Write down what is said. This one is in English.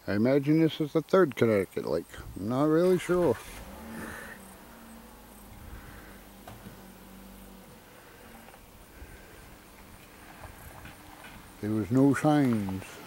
I imagine this is the third Connecticut lake. I'm not really sure. There was no signs.